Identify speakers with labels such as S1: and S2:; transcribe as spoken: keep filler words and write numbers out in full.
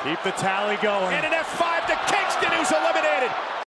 S1: Keep the tally going.
S2: And an F five to Kingston, who's eliminated.